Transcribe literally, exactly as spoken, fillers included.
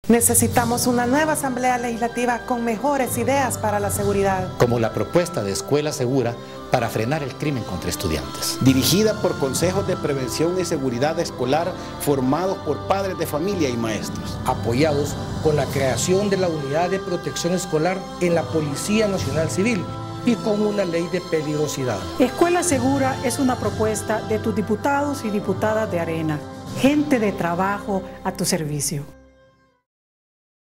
Necesitamos una nueva Asamblea Legislativa con mejores ideas para la seguridad. Como la propuesta de Escuela Segura para frenar el crimen contra estudiantes. Dirigida por consejos de prevención y seguridad escolar formados por padres de familia y maestros. Apoyados con la creación de la Unidad de Protección Escolar en la Policía Nacional Civil y con una ley de peligrosidad. Escuela Segura es una propuesta de tus diputados y diputadas de Arena. Gente de trabajo a tu servicio.